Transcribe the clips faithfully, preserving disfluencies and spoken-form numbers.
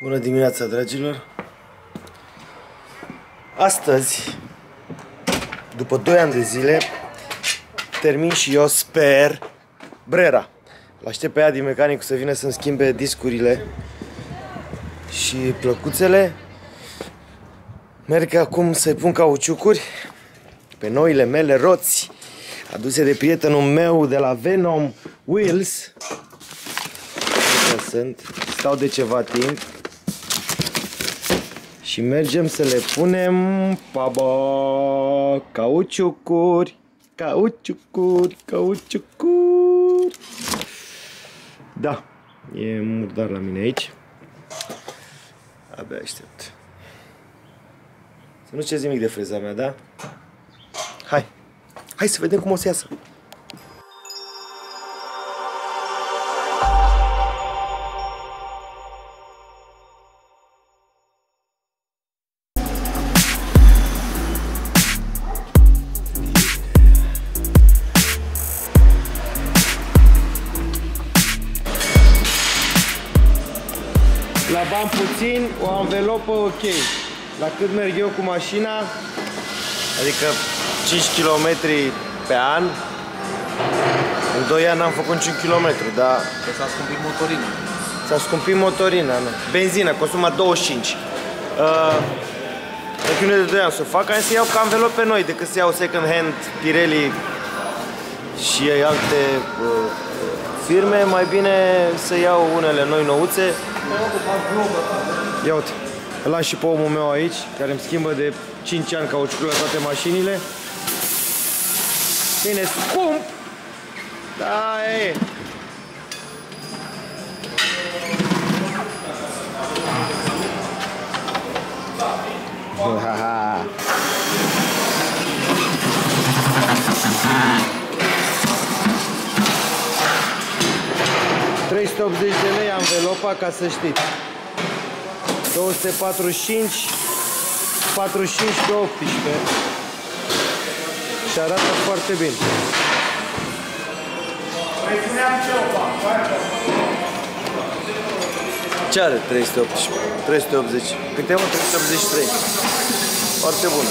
Bună dimineața, dragilor! Astăzi, după doi ani de zile, termin și eu, sper, Brera. L-aștept pe Adi, mecanicul, să vină să-mi schimbe discurile și plăcuțele. Merg acum să-i pun cauciucuri pe noile mele roți, aduse de prietenul meu de la Venom Wheels. Așa sunt. Stau de ceva timp și mergem să le punem paba, cauciucuri, cauciucuri, cauciucuri. Da, e murdar la mine aici. Abia aștept. Să nu ceți nimic de freza mea, da? Hai, hai să vedem cum o să iasă. La bani puțin, o anvelopă ok. La cât merg eu cu mașina, adică cinci kilometri pe an, în doi ani n-am făcut niciun kilometru, dar... Că s-a scumpit motorina. S-a scumpit motorina, nu. Benzină, consumă douăzeci și cinci. Uh, în chiune de doi ani să o fac, am să iau ca anvelope noi, decât să iau second hand, Pirelli și alte uh, firme, mai bine să iau unele noi nouțe. Ia uite, îl am și pe omul meu aici, care îmi schimbă de cinci ani cauciucurile la toate mașinile. Bine, scump! Da, e! Ha-ha! trei sute optzeci de lei anvelopa, ca să știți. două sute patruzeci și cinci, patruzeci și cinci pe optsprezece. Și arată foarte bine. Ce are trei sute optsprezece? trei sute optzeci. Câte mă? trei sute optzeci și trei. Foarte bună.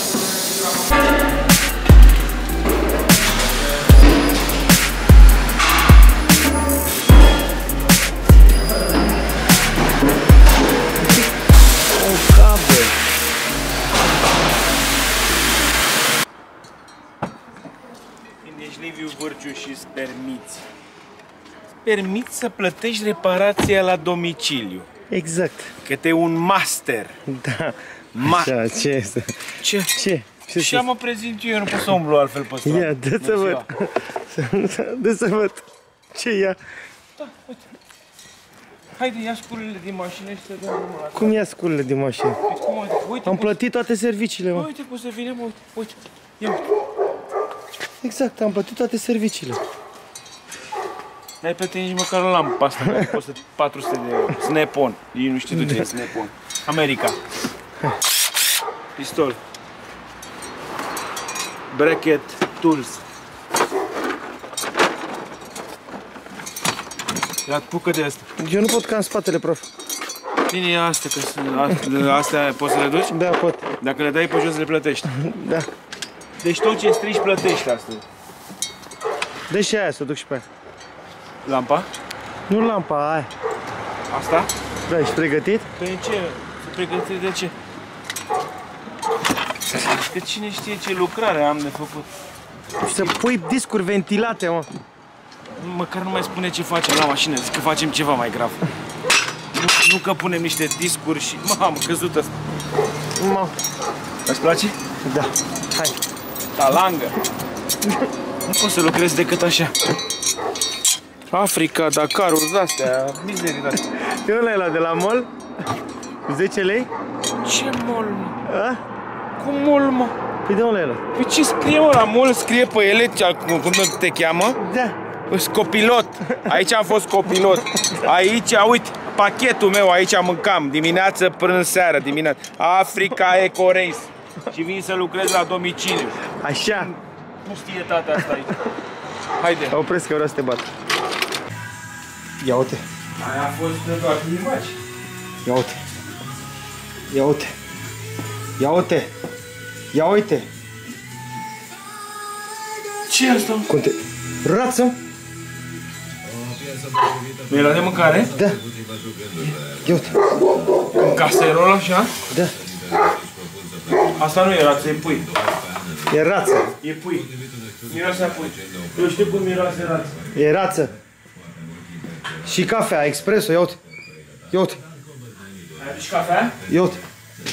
Liviu Vârciu și îți permiți. Îți permiți să plătești reparația la domiciliu. Exact. Că te un master. Da. Ma Așa, ce este? Ce? Ce? Ce și am mă prezint eu, nu pot să umblu altfel pe stradă. Ia, dă să văd. Dă să văd. Ce ia? Da, uite. Haide, ia sculele din mașină și să dăm drumul la. Cum ia sculele din mașină? Uite, cum, uite, uite, am cum plătit toate serviciile, mă. Uite cum se vine, mă, uite, uite. Ia uite. Exact, am plătit toate serviciile. N-ai plătit nici măcar lampa asta, care costă patru sute de euro. Snap-on. Ei nu știu ce e Snap-on. America. Pistol. Bracket tools. Ia pucă de asta. Eu nu pot ca în spatele, prof. Bine, ia astea, că sunt, astea poți să le duci? Da, pot. Dacă le dai pe jos, le plătești. Da. Deci tot ce strici, plătești astăzi. Dă și aia să duc și pe aia. Lampa? Nu lampa, aia. Asta? Da, ești pregătit? Păi ce? Să pregătit de ce? Că cine știe ce lucrare am de făcut. Să pui discuri ventilate, mă. Măcar nu mai spune ce facem la mașină, zic că facem ceva mai grav. Nu, nu că punem niște discuri și... Mă, am căzut ăsta. Mă. Îți place? Da. Hai. Talangă. Nu pot să lucrez decât așa. Africa, Dakarul, de-astea, mizerii de-astea. Eu ăla e la de la mall? zece lei? Ce mall, mă? A? Cum mall, mă? Păi de unde e ăla? Păi ce scrie, mă, la mall? Scrie pe ele, cum te cheamă? Da. Copilot. Aici am fost copilot. Aici, uite, pachetul meu, aici mâncam. Dimineață, prânz, seară, dimineață. Africa Eco Race. Și vin să lucrez la domiciliu. Așa. Pustietatea asta aici. Haide. Opresc că vreau să te bat. Ia uite. Aia a fost doar climaci. Ia uite. Ia uite. Ia uite. Ia uite. Ce e asta? Cum te... Rață? Nu era de mâncare? Da. Ia uite. Un caserol așa? Da. Asta nu e rață, e pui. E rață. E pui. Miroase a pui. Eu știu cum miroase rață. E rață. Și cafea, expreso, ia uite. Ia uite. Ai adus cafea? Ia uite.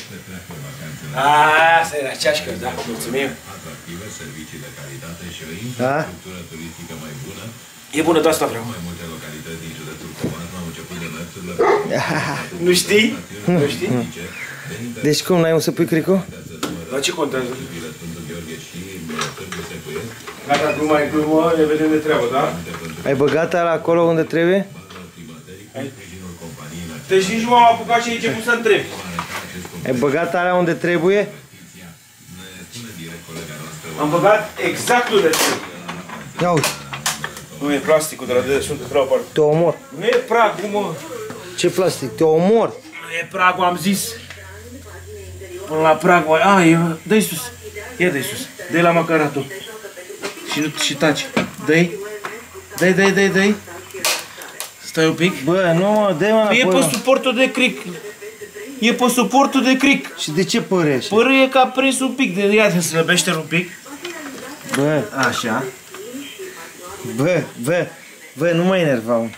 Aaa, asta era ceașcă, da, mulțumim. Da? E bună, de asta vreau. Nu știi? Nu știi? Deci cum, n-ai un să pui cricu? Dar ce contează? Gata, gluma e glumă, ne vedem de treabă, da? Ai băgat ala acolo unde trebuie? Deci nici nu m-am apucat și ai început să întrebi. Ai băgat alea unde trebuie? Am băgat exact unde trebuie. Ia uite. Nu e plasticul de la dedesubt, de treabă parte. Te omor. Nu e pragul, mă. Ce plastic? Te omor. Nu e pragul, am zis. Până la pragul, a, e, dă-i sus. Ia dă-i sus. Dă-i la macaratul. Și, nu, și taci. Dă-i. Dă-i, dă-i, dă-i, dă-i. Stai un pic. Bă, nu mă, dă-i mă E înapoi, pe mă. suportul de cric. E pe suportul de cric. Și de ce părești? Părul e ca prins un pic. De ia să slăbește un pic. Bă, Așa. bă, bă, bă, nu mă enerva, mă.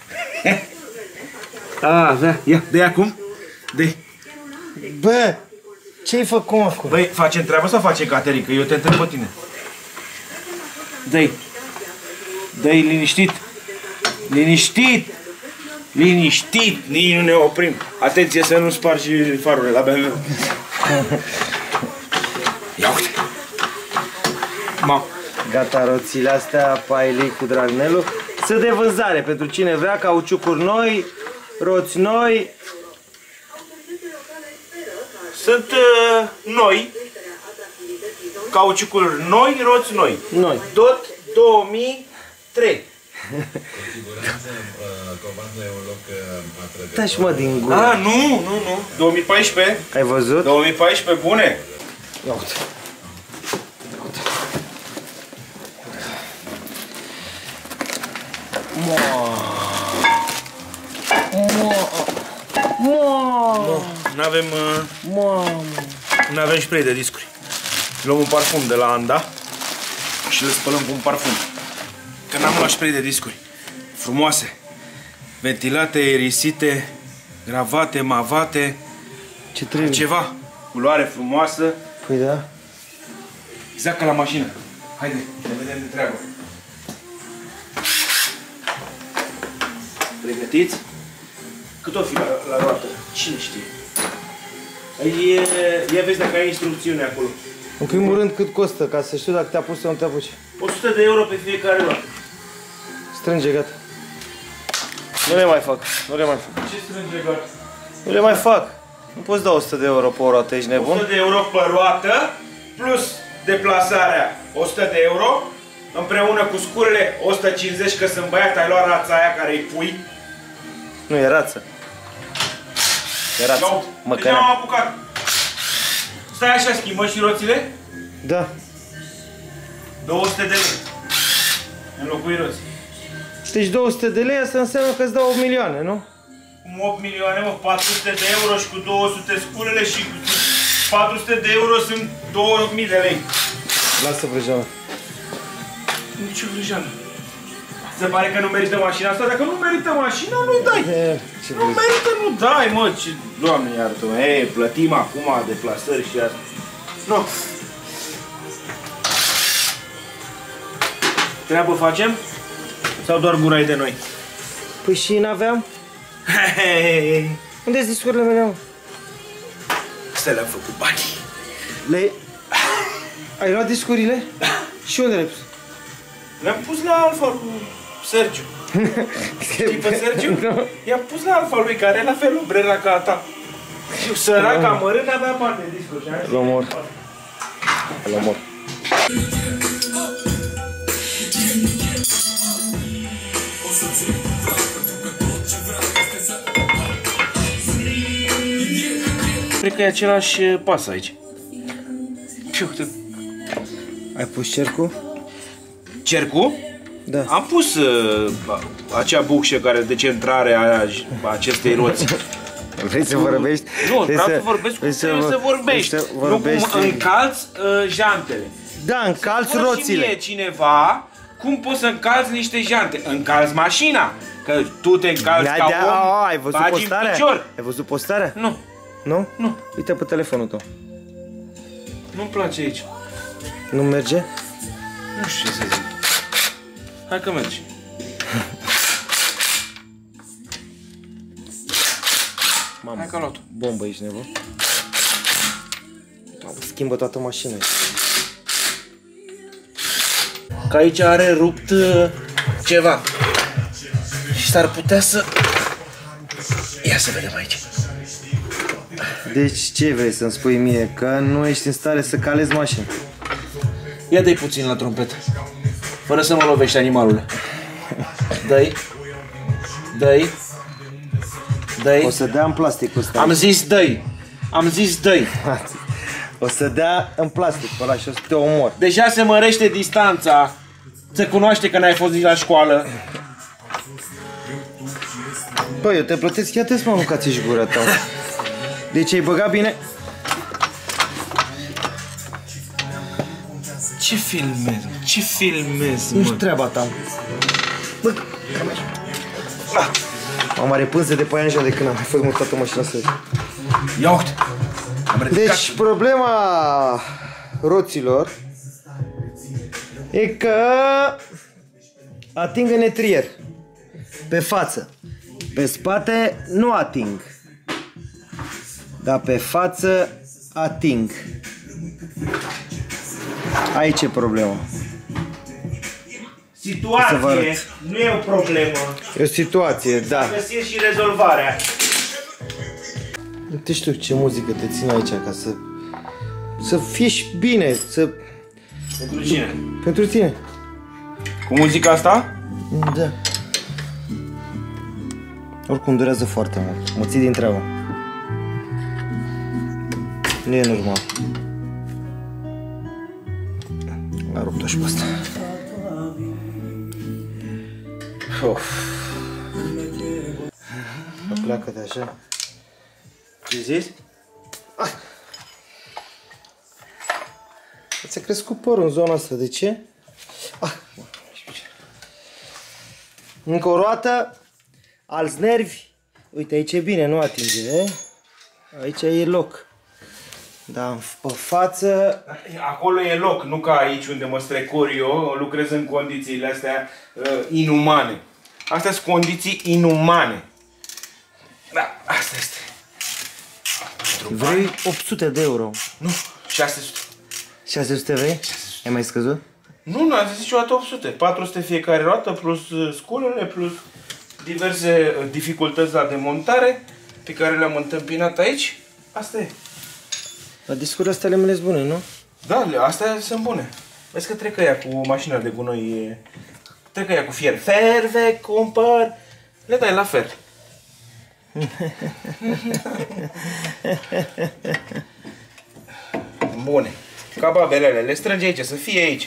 A, da. Ia, dă-i acum. Dă-i. Bă, ce-ai făcut acum? Băi, facem treaba sau face catering? Că eu te întreb pe tine. Dă-i. Dă-i liniștit. Liniștit. Liniștit. Nici nu ne oprim. Atenție să nu spargi farurile la B M W. Ia uite. Ma. Gata, roțile astea, paili cu dragnelul. Sunt de vânzare pentru cine vrea, cauciucuri noi, roți noi. Sunt uh, noi. Cauciucuri noi, roți noi. Noi. Tot două mii trei. Taci mă din gură. Ah, nu, nu, nu. două mii paisprezece. Ai văzut? două mii paisprezece, bune. Ia uite. N-avem uh, n-avem spray de discuri. Luăm un parfum de la Anda și le spălăm cu un parfum. Că n-am luat spray de discuri. Frumoase. Ventilate, aerisite, gravate, mavate. Ce trebuie? Ceva. Culoare frumoasă. Păi da. Exact ca la mașină. Haide, ne vedem de treabă. Pregătiți? Cât o fi la, la roată? Cine știe? E, ia vezi dacă ai instrucțiune acolo. În primul rând, cât costă, ca să știu dacă te-a pus sau nu te-a pus. o sută de euro pe fiecare roată. Strânge, gata. Nu le mai fac, nu le mai fac. Ce strânge gata? Nu le mai fac. Nu poți da o sută de euro pe o roată, ești o nebun? sută de euro pe roată, plus deplasarea o sută de euro, împreună cu scurile o sută cincizeci, că sunt băiat, ai luat rața aia care îi pui. Nu, e rață. E rață. Deci Măcărea. am apucat. Stai așa, schimbă și roțile? Da. două sute de lei. Înlocui roți. Deci două sute de lei, asta înseamnă că îți dau opt milioane, nu? Cum opt milioane, mă, patru sute de euro și cu două sute sculele și cu patru sute de euro sunt două mii de lei. Lasă vrăjeană. Nici o vrăjeană. Se pare că nu merită mașina asta? Dacă nu merită mașina, nu-i dai. E, ce Nu vrei? merită, nu dai, mă. Ce... Doamne, iartă-mă. Ei, plătim acum deplasări și asta. Nu. Treabă facem? Sau doar gurai de noi? Păi și n-aveam? Unde-s discurile mele, mă? Astea le-am făcut bani. Le... Ai luat discurile? Și unde le-ai pus? Le-am pus la Alfa lui Sergiu. Știi pe Sergiu? Nu. I-am pus la Alfa lui, care e la fel umbrela ca a ta. Și săraca mărând avea bani de discuri. Și am zis, L-omor. L-omor. Cred că e același pas aici. Ai pus cercul? Cercul? Da. Am pus uh, acea bucșă care de centrare a acestei roți. Vrei să vorbești? Nu, vreau să, să vorbesc cum trebuie să vorbești. Să vorbești. Nu cum încalți uh, jantele. Da, încalți roțile. Spune cineva cum poți să încalți niște jante. Încalți mașina. Că tu te încalți ca om, a, ai văzut postarea? Ai văzut postarea? Nu. Nu? Nu. Uite pe telefonul tău. Nu-mi place aici. Nu merge? Nu știu ce să zic. Hai că mergi. Mamă, hai că am luat-o. Bombă, ești nebun? Schimbă toată mașina. Că aici are rupt uh, ceva. Și s-ar putea să... Ia să vedem aici. Deci ce vrei să-mi spui mie? Că nu ești în stare să calezi mașina? Ia dă-i puțin la trompetă. Fără să mă lovești, animalule. Dă-i. Dă-i. Dă-i. O să dea în plasticul ăsta. Am zis dă-i. Am zis dă-i. O să dea în plastic pe ăla și o să te omor. Deja se mărește distanța. Se cunoaște că n-ai fost nici la școală. Băi, eu te plătesc, ia te să mă mâncați și gura ta. Deci ai băgat bine? Ce filmez? Ce filmez, mă? Nu-și treaba ta. Bă, am are pânze de paianjă de când am mai fost mutată mașina să... Ia uite! Deci problema roților e că ating în etrier. Pe față. Pe spate nu ating. Dar pe față ating. Aici e problema. Situație, nu e o problemă. E o situație, da. Găsim și rezolvarea. Uite știu ce muzică te țin aici ca să... Să fii și bine, să... Pentru cine? Pentru tine. Cu muzica asta? Da. Oricum durează foarte mult. Mă ții din treabă. Nu e normal. L-a rupt-o și pe asta. Of. Pleacă-te așa. Ce zici? Ah. Ți-a crescut părul în zona asta, de ce? Ah. Încă o roată, alți nervi. Uite, aici e bine, nu atinge, e? Aici e loc. Da, pe față... Acolo e loc, nu ca aici unde mă strecor eu, lucrez în condițiile astea uh, inumane. Astea sunt condiții inumane. Da, asta este. Vrei opt sute de euro? Nu, șase sute. șase sute vrei? șase sute. Ai mai scăzut? Nu, nu, am zis niciodată opt sute. patru sute fiecare roată, plus sculele, plus diverse dificultăți la demontare pe care le-am întâmpinat aici. Asta e. La discurile astea le bune, nu? Da, astea sunt bune. Vezi că trec ea cu mașina de gunoi, trec ea cu fier. Ferve, cumpăr, le dai la fer. Bune. Ca babelele, le strânge aici, să fie aici.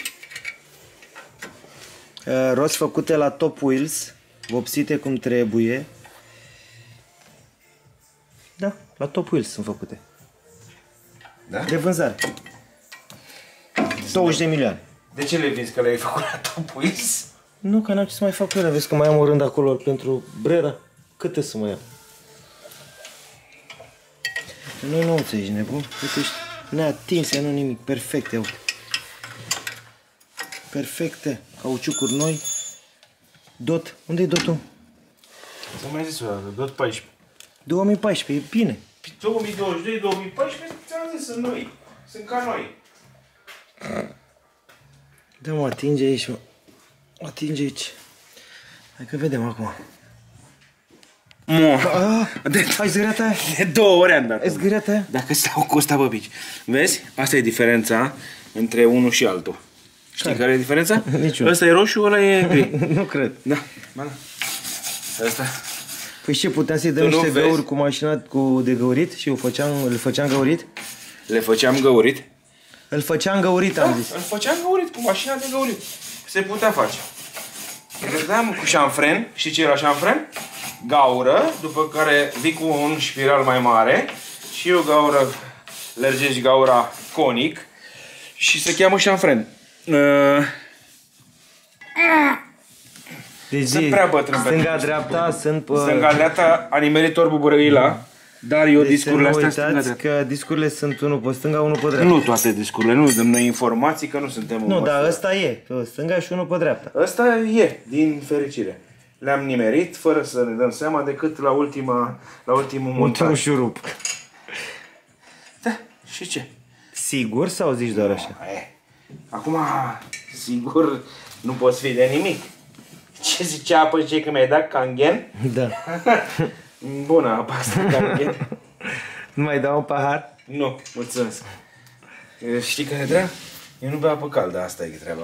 Uh, roți făcute la Top Wheels, vopsite cum trebuie. Da, la Top Wheels sunt făcute. Da? De vânzare. douăzeci de milioane. De ce le vinzi, că le-ai făcut la Top Wheels? Nu, că n-am ce să mai fac eu. Vezi că mai am un rând acolo pentru Brera. Câte să mă iau? Nu, nu înțelegi, nebun. Uite, ești neatinse, nu nimic. Perfecte, uite. Perfecte. Cauciucuri noi. Dot. Unde-i dotul? Să mai zis o dată, dot paisprezece. două mii paisprezece, e bine. două mii douăzeci și doi două mii paisprezece, ți-am zis, sunt noi. Sunt ca noi. Da, mă, atinge aici, mă. Atinge aici. Hai că vedem acum. Mo. De, ai zgâriata aia? De două ori am dat. Ai zgâriata aia? Dacă stau cu ăsta pe pici. Vezi? Asta e diferența între unul și altul. Știi care, care e diferența? Niciun. Ăsta e roșu, ăla e gri. Nu cred. Da. Ba da. Asta. Păi ce, puteam să-i dăm niște găuri cu mașina cu de găurit și eu făceam, îl făceam găurit? Le făceam găurit? Îl făceam găurit, am da, zis. Îl făceam găurit cu mașina de găurit. Se putea face. Dădeam cu șanfren. Știi ce era șanfren? Gaură, după care vii cu un spiral mai mare și o gaură, lărgești gaura conic și se cheamă șanfren. Uh... Deci sunt prea bătrân. Stânga-dreapta sunt... Pe... Stânga-dreapta a nimerit Orbu Bărăila, dar eu deci discurile astea stânga că discurile sunt unul pe stânga, unul pe dreapta. Nu toate discurile, nu dăm noi informații că nu suntem... Nu, dar ăsta e, pe stânga și unul pe dreapta. Ăsta e, din fericire. Le-am nimerit fără să ne dăm seama decât la ultima, la ultimul montaj. Ultimul șurup. Da, și ce? Sigur sau zici doar așa? E, acum, sigur, nu poți fi de nimic. Ce zicea apă ce că mi-ai dat canghen? Da. Bună apa asta, canghen. Nu mai dau un pahar? Nu, mulțumesc. Știi care e treaba? Eu nu beau apă caldă, asta e treaba.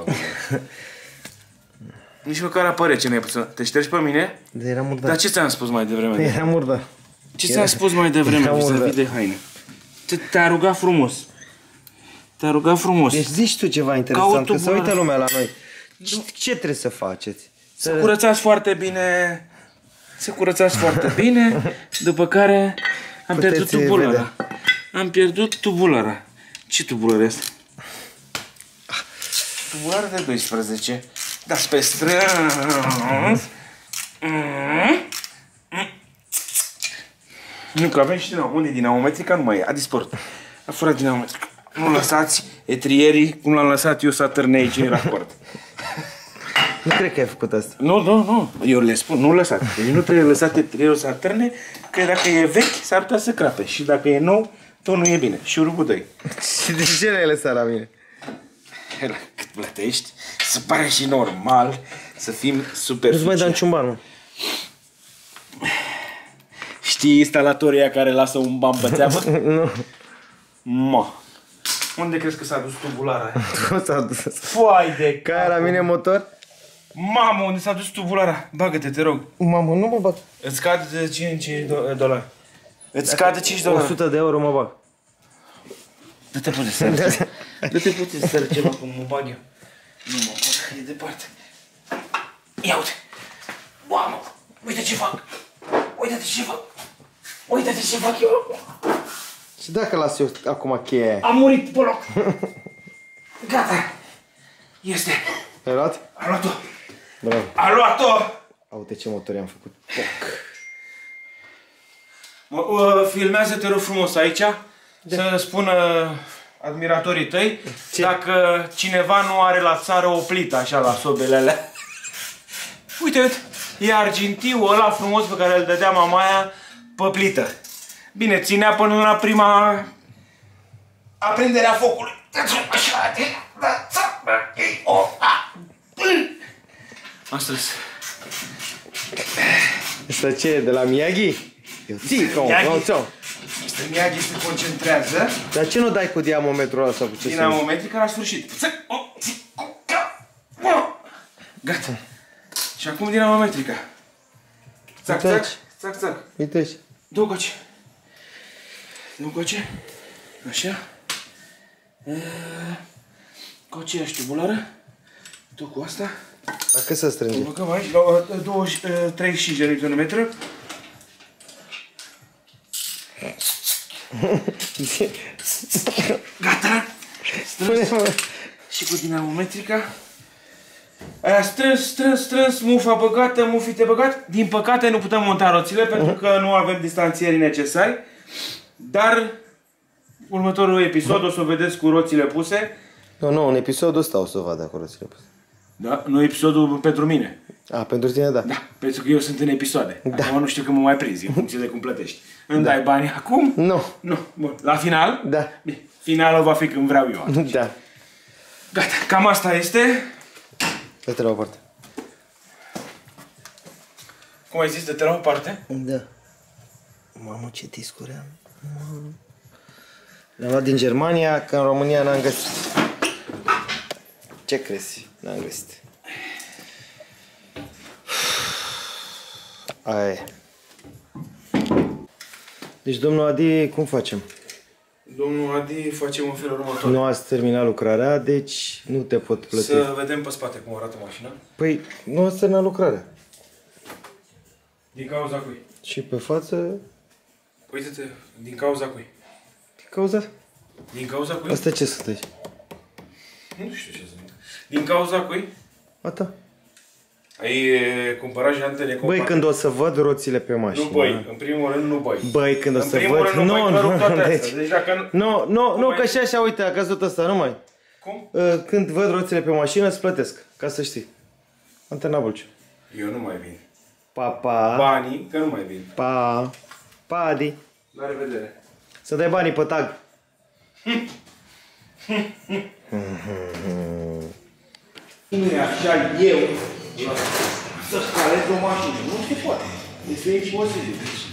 Nici măcar apă rece n-ai pus. Te ștergi pe mine? Da, era murdar. Dar ce ți-am spus mai devreme? Era murdar. Ce ți-am spus mai devreme vis-a-vis de haine? Te-a rugat frumos. Te-a rugat frumos. Deci zici tu ceva interesant, că se uită lumea la noi. Ce trebuie să faceți? Să curățați foarte bine. Să curățați foarte bine, după care am pierdut tubulara. Am pierdut tubulara. Ce tubulară este? Tubulară de doisprezece. Dați pe strâns. Nu, că avem și unde dinamometrica, nu mai e, a dispărut. A furat dinamometrica. Nu lăsați etrierii cum l-am lăsat eu să atârne aici în raport. Nu cred că ai făcut asta. Nu, nu, nu. Eu le spun, nu lăsați. Deci nu trebuie lăsat etrierul să atârne, că dacă e vechi, s-ar putea să crape. Și dacă e nou, tot nu e bine. Și urmă doi. Și de ce l-ai lăsat la mine? Cât plătești, se pare și normal să fim superficiali. Nu-ți mai dau niciun ban, mă. Știi instalatoria care lasă un ban pe țeapă? Nu. Mă. Unde crezi că s-a dus tubulara aia? Nu s-a dus. Foai de ca la mine motor? Mamă, unde s-a dus tubulara? Bagă-te, te rog. Mamă, nu mă bag. Îți scad de cinci dolari. Îți scad de cinci dolari. o sută de euro mă bag. Dă-te puțin să Dă-te puțin să ceva cum mă bag eu. Nu mă bag, e departe. Ia uite. Mamă, uite ce fac. Uite-te ce fac. Uite-te ce fac eu. Și dacă las eu acum cheia? Am murit pe loc. Gata. Este. Ai luat? A luat-o. Bravo. A luat-o. Uite ce motor i-am făcut. Mă, uh, filmează-te rog frumos aici. Da. Să spună admiratorii tăi ce? Dacă cineva nu are la țară o plită așa la sobele alea. Uite, uite, e argintiul ăla frumos pe care îl dădea mamaia pe plită. Bine, ținea până la prima aprinderea focului. Asta Asta ce e? De la Miyagi? Eu ții, cum? Mister Miyagi se concentrează. Dar ce nu dai cu diamometrul ăla sau cu ce? Dinamometrica la sfârșit. Gata. Și acum dinamometrica. Țac, țac, țac, țac. Uite și. Du-o coace. Du-o coace. Așa. Cu aceeași tubulară. Du cu asta. La cât să strânge? Băgăm aici, la douăzeci, treizeci și cinci de newton-metri. Gata! Strâns. Și cu dinamometrica. Aia strâns, strâns, strâns, mufa băgată, mufite băgat. Din păcate nu putem monta roțile pentru că nu avem distanțieri necesari. Dar următorul episod o să o vedeți cu roțile puse. Nu, nu, în episodul ăsta o să o vadă cu roțile puse. Da? Nu episodul pentru mine. A, pentru tine da. Da, pentru că eu sunt în episoade. Da. Acum nu știu când mă mai prinzi, în funcție de cum plătești. Îmi dai bani acum? Nu. Nu. Bun. La final? Da. Bine. Finalul va fi când vreau eu atunci. Da. Gata, cam asta este. Dă-te la o parte. Cum ai zis, dă-te la o parte? Da. Mamă, ce discuri am. Le-am luat din Germania, că în România n-am găsit. Ce crezi? N-am găsit. Aia e. Deci, domnul Adi, cum facem? Domnul Adi, facem în felul următor. Nu ați terminat lucrarea, deci nu te pot plăti. Să vedem pe spate cum arată mașina. Păi, nu ați terminat lucrarea. Din cauza cui? Și pe față... Uite-te, din cauza cui? Din cauza... Din cauza cui? Asta ce sunteți? Nu știu ce să zic. Din cauza cui? A ta. Ai e, cumpărat jantele compacte? Băi, când o să văd roțile pe mașină... Nu băi, în primul rând nu băi. Băi, când o în să primul văd... Rând, nu, nu, nu, nu, nu, deci... deci dacă nu... Nu, nu, nu, mai... că și așa, uite, a căzut ăsta, nu mai. Cum? Când văd roțile pe mașină, îți plătesc, ca să știi. Antena Bulciu. Eu nu mai vin. Pa, pa. Banii, că nu mai vin. Pa. Pa, Adi. La revedere. Să dai banii pe tag. Nu e așa eu să calez o mașină. Nu se poate. Este imposibil.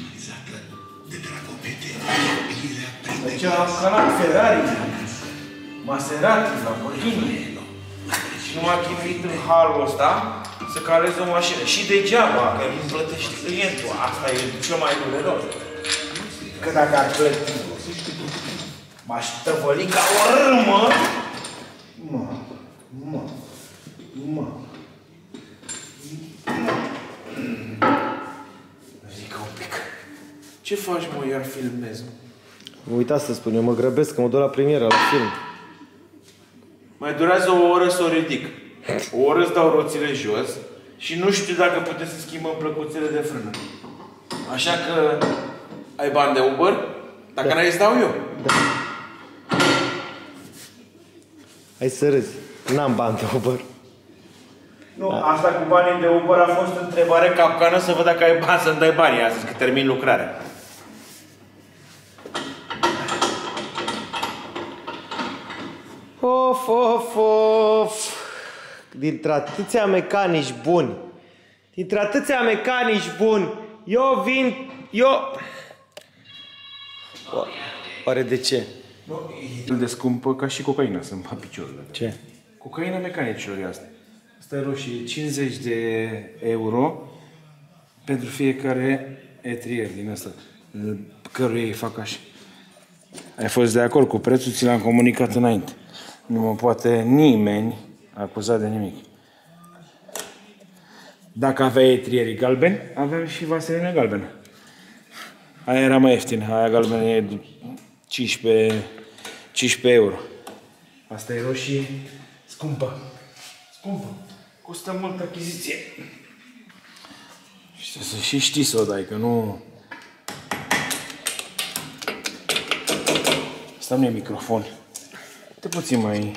Deci am calat Ferrari, Maserati, Lamborghini. Și nu m-a chinuit în halul ăsta să calez o mașină. Și degeaba, că îmi plătește clientul. Asta e cel mai dureros. Că dacă ar plăti, m-aș tăvăli ca o râmă. Mă, mă, mă. Ridică un pic. Ce faci, mă, iar filmez? Vă uitați să spun, eu mă grăbesc, că mă duc la premieră, la film. Mai durează o oră să o ridic. O oră îți dau roțile jos și nu știu dacă puteți să schimbăm plăcuțele de frână. Așa că ai bani de Uber? Dacă da. N-ai, îți dau eu. Da. Hai să râzi. N-am bani de Uber. Nu, da. Asta cu banii de Uber a fost întrebare capcană să văd dacă ai bani să-mi dai banii astăzi, că termin lucrarea. Of, of, of. Dintre atâția mecanici buni, dintre atâția mecanici buni, eu vin, eu... Oare de ce? Nu, e de scumpă ca și cocaina, să-mi fac piciorul. Ce? Cocaina mecanicilor e asta. Asta e roșie, cincizeci de euro pentru fiecare etrier din asta, căruia îi fac așa. Ai fost de acord cu prețul, ți l-am comunicat înainte. Nu mă poate nimeni acuza de nimic. Dacă aveai etrierii galbeni, aveam și vaselină galbenă. Aia era mai ieftină, aia galbenă e cincisprezece, cincisprezece euro. Asta e roșie scumpă. Scumpă. Costă mult achiziție. Și să și știi să o dai, că nu... Asta nu e microfon. Te puțin mai...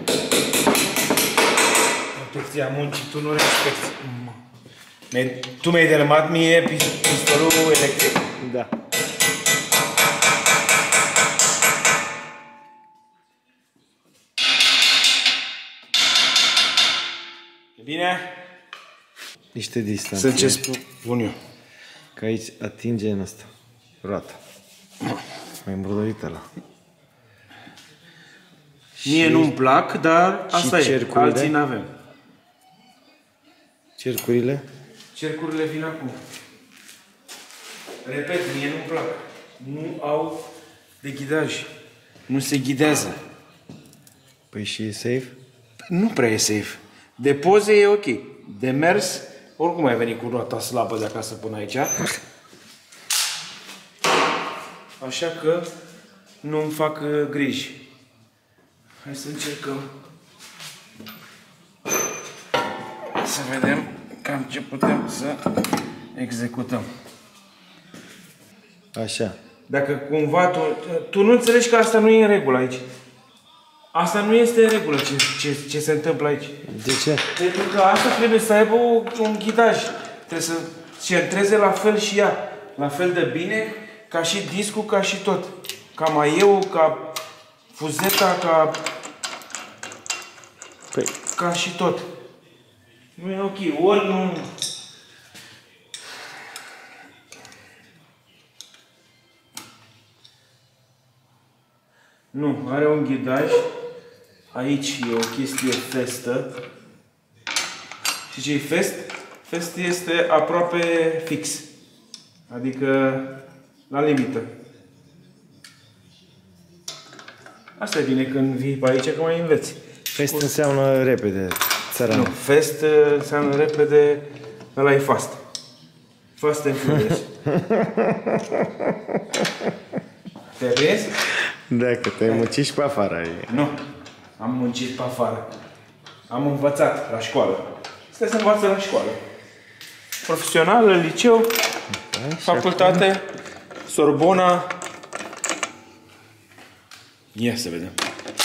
Protecția muncii, tu nu respecti. Tu mi-ai dărâmat mie pistolul electric. Da. E bine? Niște distanțe. Să ce spun eu. Că aici atinge în asta. Roata. Mai îmbrodorită la. Mie nu-mi plac, dar asta e. Alții n-avem. Cercurile? Cercurile vin acum. Repet, mie nu-mi plac. Nu au de ghidaj. Nu se ghidează. Păi și e safe? Nu prea e safe. De poze e ok. De mers, oricum ai venit cu roata slabă de acasă până aici. Așa că nu-mi fac uh, griji. Hai să încercăm. Să vedem cam ce putem să executăm. Așa. Dacă cumva tu, tu nu înțelegi că asta nu e în regulă aici. Asta nu este în regulă ce, ce, ce se întâmplă aici. De ce? Pentru că asta trebuie să aibă un ghidaj. Trebuie să centreze la fel și ea. La fel de bine ca și discul, ca și tot. Ca maieul, ca fuzeta, ca... Păi... Ca și tot. Nu e ok. Ori nu... Nu, are un ghidaj. Aici e o chestie festă. Și ce e fest? Fest este aproape fix. Adică la limită. Asta e bine când vii pe aici, că mai înveți. Fest înseamnă repede, țărănă. Nu, fest înseamnă repede, ăla e fast. Fast and furious. Te-ai prins? Da, că te-ai muncit și pe afară. Nu, am muncit pe afară. Am învățat la școală. Asta se învață la școală. Profesională, liceu, da, facultate, acum... Sorbona. Ia să vedem.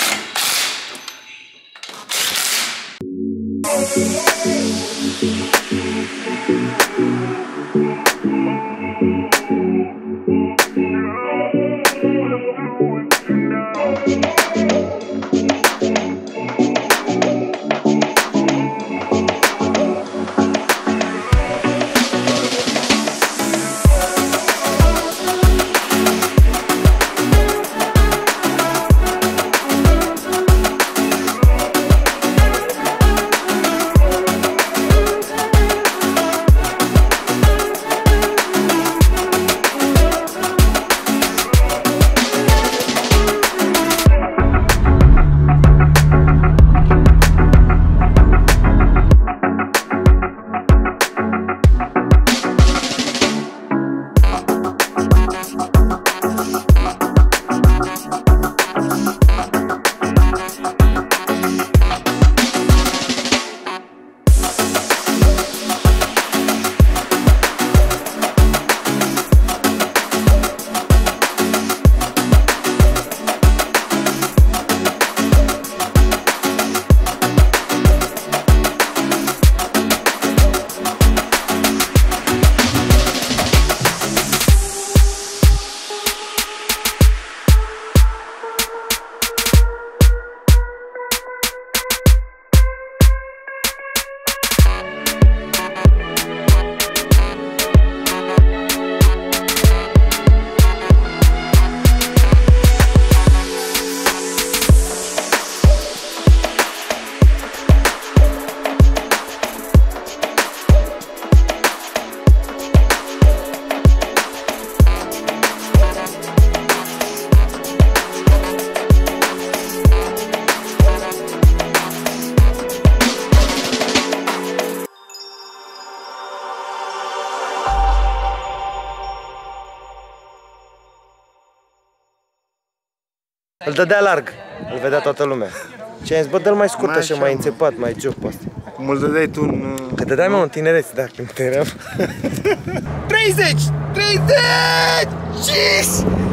Îl dădea larg, îl vedea toată lumea. Ce ai zis, bă, dă-l mai scurt, așa, mai înțepat, mai joc pe asta. Cum îl dădeai tu în... Că dădeai, mă, în tinerețe, da, când te eram. treizeci! treizeci!